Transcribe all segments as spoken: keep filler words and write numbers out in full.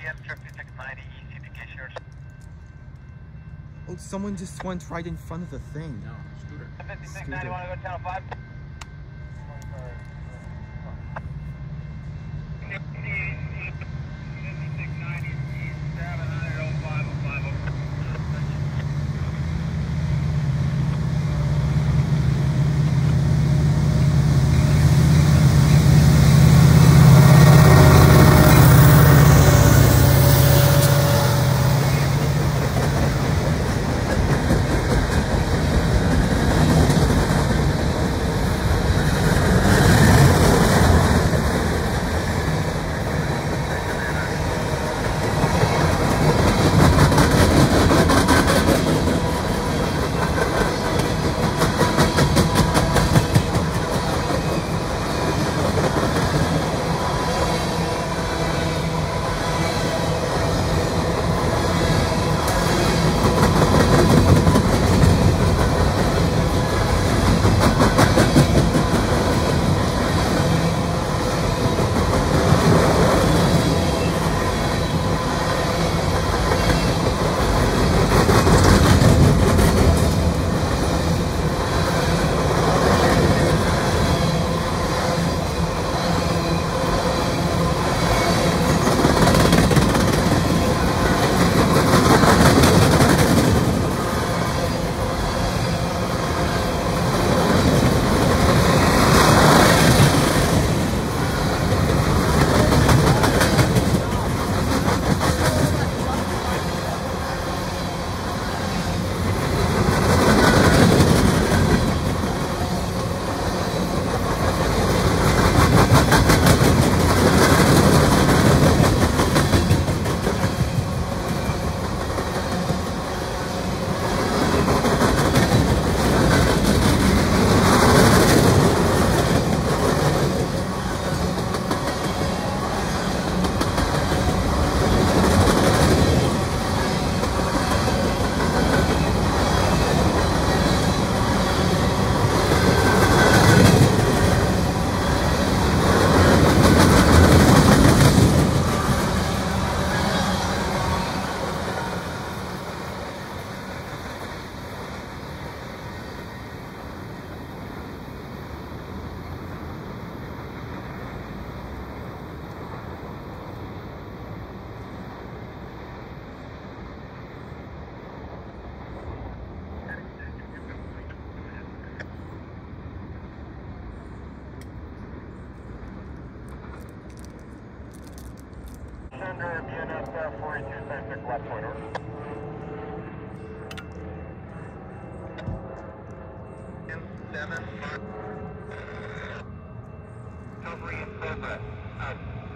Oh, someone just went right in front of the thing. No, scooter. fifty-six ninety, want to go channel five? fifty-six ninety, seven hundred, oh five, oh five, oh five. Under B N S forty-two, Pacific left corridor. Seven. Recovery in progress. Out.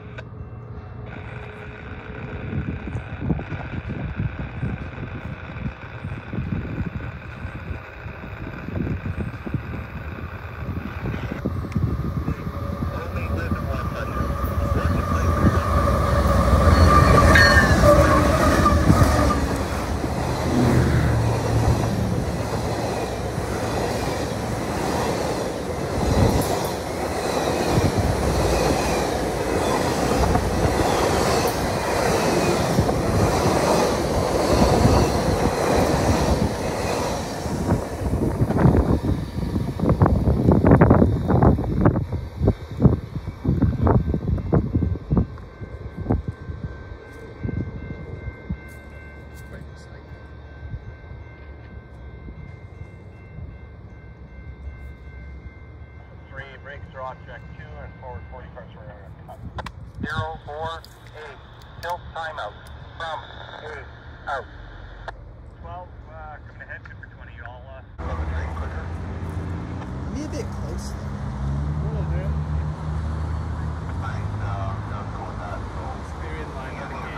Brakes are on check two and forward forty cars for a cut. Zero, four, eight. Tilt timeout. From eight out. twelve, uh, coming ahead, two for twenty. Y'all, uh, love the train quicker. Be a bit close though. A little bit. Fine, no, no, cool with that. Spirit line of the game.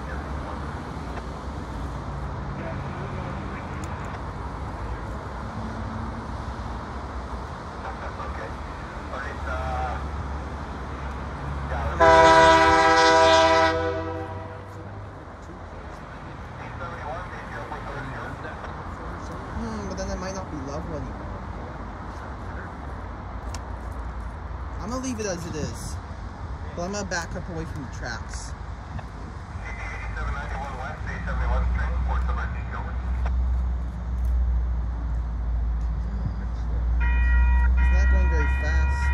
Hmm, but then it might not be level anymore. I'm gonna leave it as it is. But I'm gonna back up away from the tracks. seven eleven transport to Monday, over. It's not going very fast.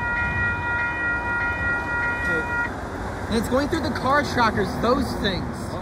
And it's going through the car trackers, those things.